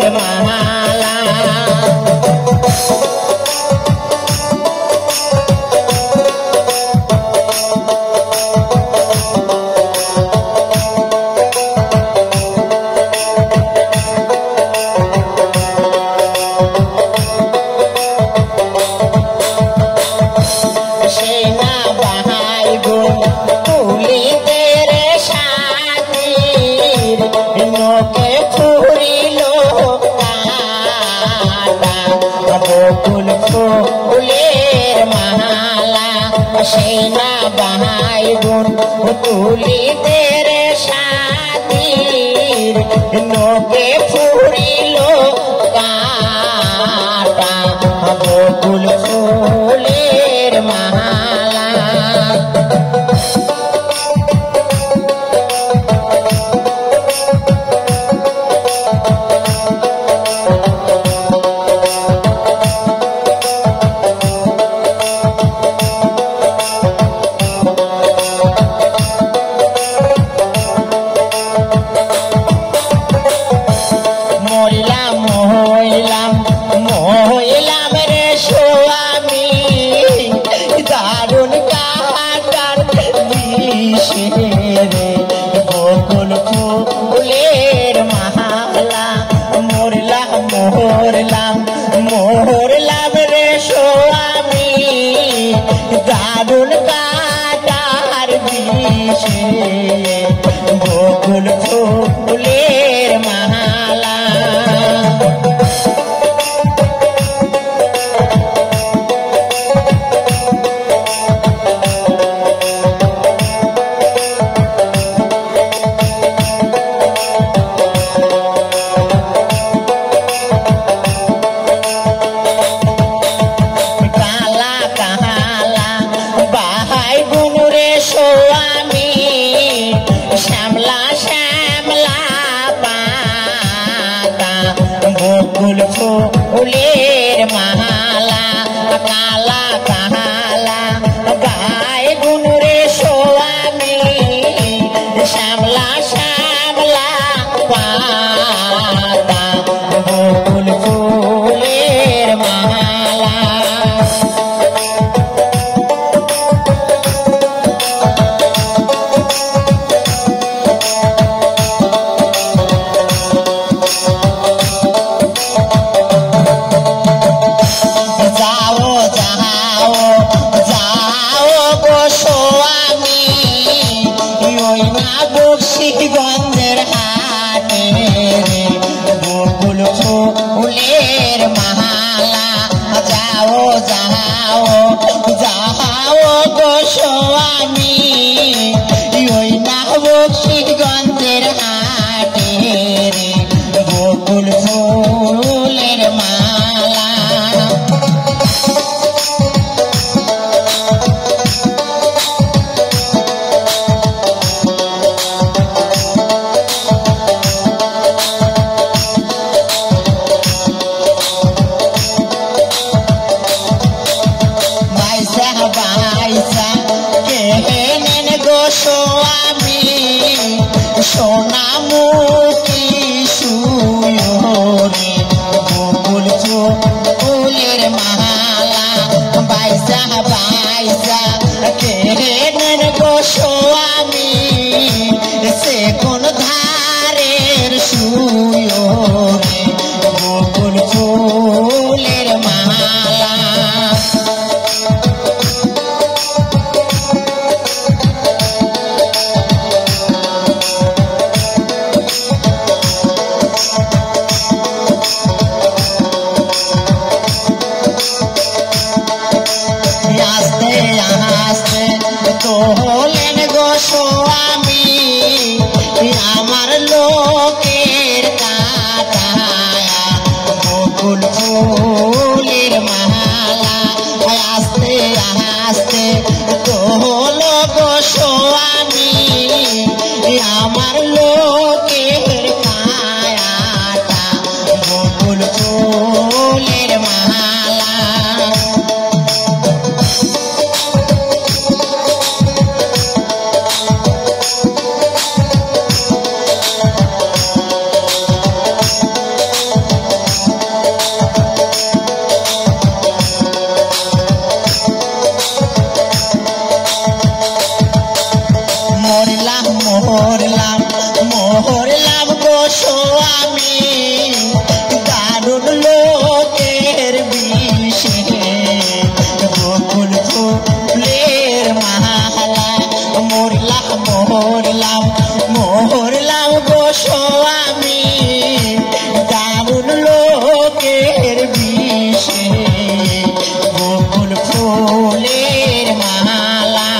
মালা সেনা বাহাই গুণ তুলিতে রে সাথীর নোকে ফুরিল কাটা বকুল ফুলের মালা সেনা বাহাই গুণ তুলিতে রে সাথীর নোকে ফুরিল কাটা বকুল ফুলের মালা মরিলাম মহিলাম মহিলাম রে স্বামী দারুণ কাটার বিষে রে বকুল ফুলের মালা মরলাম মরলাম মরলাম রে স্বামী দারুণ কাটার বিষে বকুল ফুলের মালা কালা কালা বাহাই গুণ রে স্বামী শ্যামলা শ্যামলা পাতা বকুল ফুলের মালা কালা কালা বাহাই গুণ রে স্বামী শ্যামলা শ্যামলা পাতা বকুল ফুলের মালা যাও যাও যাও গো স্বামী ওই না বক্সিগঞ্জের হাটে বকুল ফুলের মালা যাও যাও যাও গো স্বামী ওই না বক্সিগঞ্জের হাটে বকুল ফুলের মালা বাইসা বাইসা কেহেনেন গো স্বামী সোনামুখী সুয়রে বকুল ফুলের মালা বাইসা বাইসা কেহেনেন গো স্বামী সে কোন ধারের সুয়রে বকুল ফুলের মালা আস্তে আস্তে তোলেন গো স্বামী আমার লোকের কাটায়া বকুল ফুলের মালা আস্তে আস্তে তোল গো স্বামী আমার লোকের কায়াটা বকুল ফুলের মালা আমি দারুণ লোকের বিষে বকুল ফুলের মালা মরলাম মরলাম মরলাম গো স্বামী দারুণ লোকের বিষে বকুল ফুলের মালা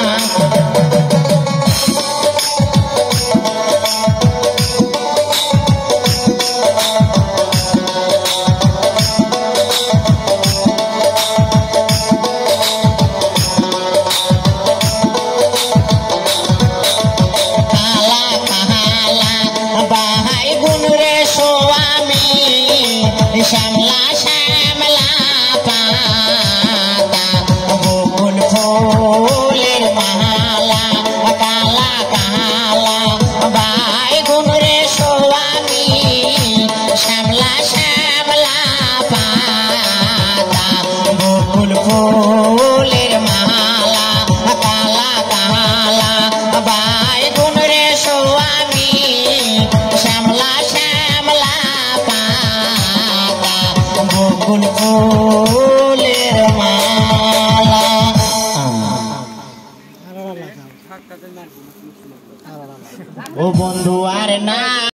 শ্যামলা শ্যামলা পাতা বকুল ফুলের মালা কালা কালা বাইগুন রে সোয়ামী শ্যামলা শ্যামলা পাতা বকুল ফুলের মালা কালা কালা বাইগুন রে সোয়ামী শ্যামলা শ্যামলা বকুল ফুলের মালা ও বন্ধু আর না